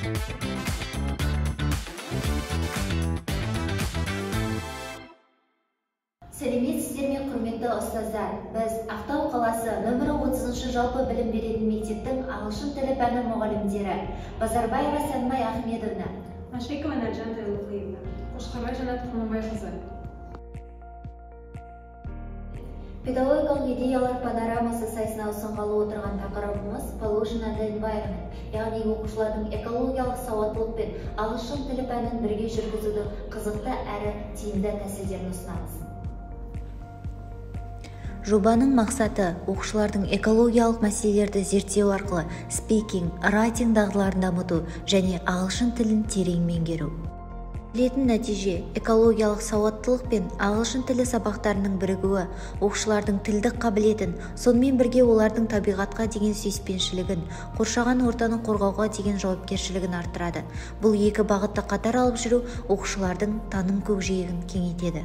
Сәлеметсіздер ме, құрметті ұстаздар. Біз Ақтау қаласы нөмірі 30 жалпы білім беретін мектептің ағылшын тілі пәні мұғалімдері Базарбаева Сәнмай Ахмедовна, Машбекова Наржан Тайлықлиевна, Қошқарбай Жанат Құрманбайқызы. Педагогикалық идеялар панорамасы сайысына ұсынғалы отырған тақырыбымыз Pollution and Environment, яғни оқушылардың экологиялық сауаттылық пен ағылшын тілі пәнін бірге жүргізудің қызықты әрі тиімді тәсілдерін ұсынамыз. Жобаның мақсаты оқушылардың экологиялық мәселелерді зерттеу арқылы спикинг, райтинг дағдыларын дамыту және ағылшын тілін терең меңгеру. Келетін нәтиже экологиялық сауаттылық пен ағылшын тілі сабақтарының бірігуі оқушылардың тілдік қабілетін, сонымен бірге олардың табиғатқа деген сүйіспеншілігін, қоршаған ортаны қорғауға деген жауапкершілігін арттырады. Бұл екі бағытты қатар алып жүру оқушылардың таным көкжиегін кеңейтеді.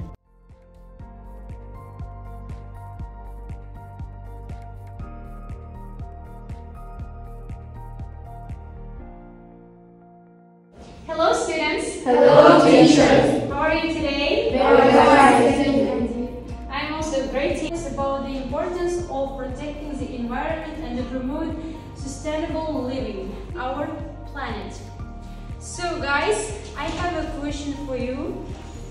Hello students. Hello teachers. How are you today? Very fine. I'm also great. It's about the importance of protecting the environment and to promote sustainable living, our planet. So guys, I have a question for you.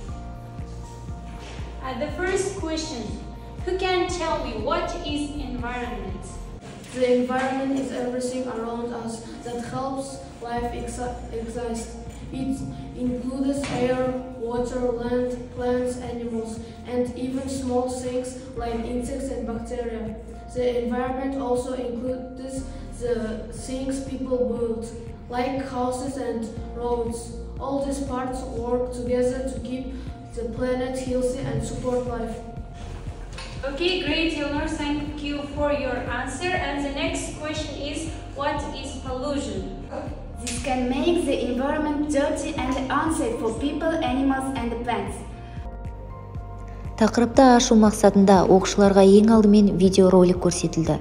The first question, who can tell me what is environment? The environment is everything around us that helps life exist. It includes air, water, land, plants, animals, and even small things like insects and bacteria. The environment also includes the things people build, like houses and roads. All these parts work together to keep the planet healthy and support life. Okay, great, Eleanor. Thank you for your answer. And the next question is, what is pollution? This can make the environment dirty and unsafe for people, animals and plants. Тақырыпты ашу мақсатында оқушыларға ең алдымен видеоролик көрсетілді.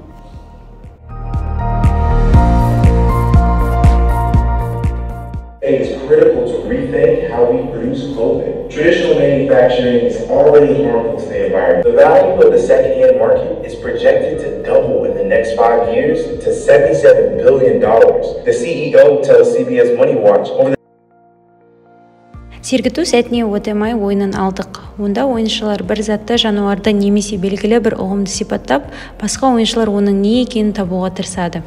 It is critical to rethink how we produce clothing. Traditional manufacturing is already harmful to the environment. The value of the secondhand market is projected to double in the next 5 years to $77 billion. The CEO tells CBS Money Watch over the Сергіту сәтіне өтемай ойынын алдық. Онда ойыншылар бір затты жануарды немесе белгілі бір ұғымды сипаттап, басқа ойыншылар оның не екенін табуға тырысады.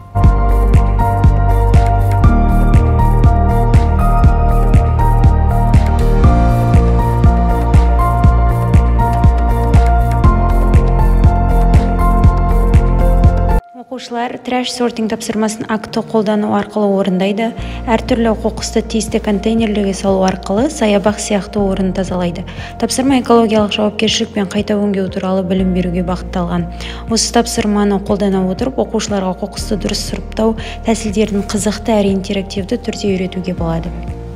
Оқушылар трэш сортинг тапсырмасын акты қолдану арқылы орындайды, әртүрлі қоқысты тиісті контейнерлерге салу арқылы саябақ сияқты орынды тазалайды. Тапсырма экологиялық жауапкершілік пен қайта өңдеу туралы білім беруге бағытталған. Осы тапсырманы қолдана отырып, оқушыларға қоқысты дұрыс сұрыптау тәсілдерін қызықты әрі интерактивті түрде үйретуге болады.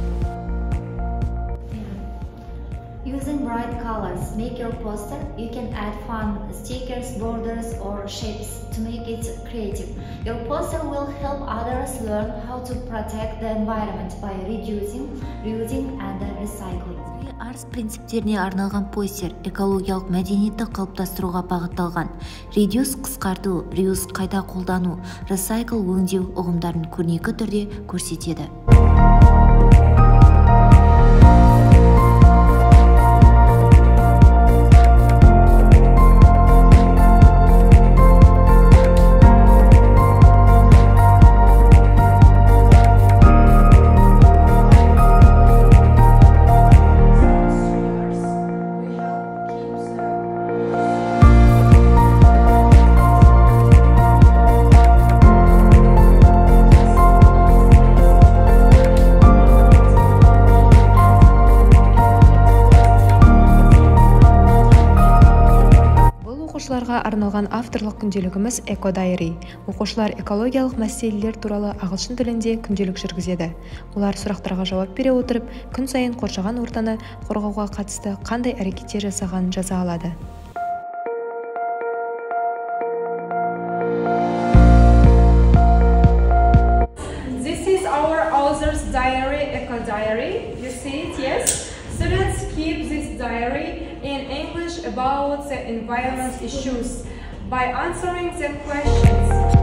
Using bright colors, make your poster. You can add fun stickers, borders, or shapes to make it creative. Your poster will help others learn how to protect the environment by reducing, reusing, and recycling. Арс принциптеріне арналған постер экологиялық мәдениетті қалыптастыруға бағытталған. Reduce қысқарту, reuse қайта қолдану, recycle өңдеу ұғымдарын көрнекі түрде көрсетеді. Оқушыларға арналған авторлық күнделігіміз Эко-дайри. Оқушылар экологиялық мәселелер туралы ағылшын тілінде күнделік жүргізеді. Олар сұрақтарға жауап бере отырып, күн сайын қоршаған ортаны қорғауға қатысты қандай әрекеттер жасағанын жаза алады. This is our diary, eco diary. You see it, yes? Students keep this diary in English about the environment issues by answering the questions.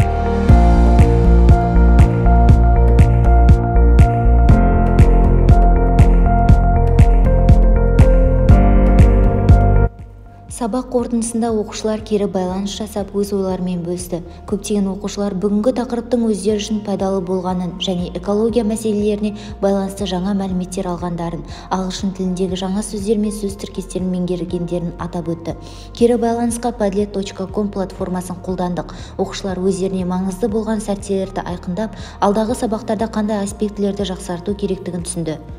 Сабақ қорытындысында оқушылар кері байланыс жасап өз ойларымен бөлісті. Көптеген оқушылар бүгінгі тақырыптың өздері үшін пайдалы болғанын және экология мәселелеріне байланысты жаңа мәліметтер алғандарын, ағылшын тіліндегі жаңа сөздер мен сөз тіркестерін меңгергендерін атап өтті. Кері байланысқа padlet.com платформасын қолдандық. Оқушылар өздеріне маңызды болған сәттерді айқындап, алдағы сабақтарда қандай аспектілерді жақсарту керектігін түсінді.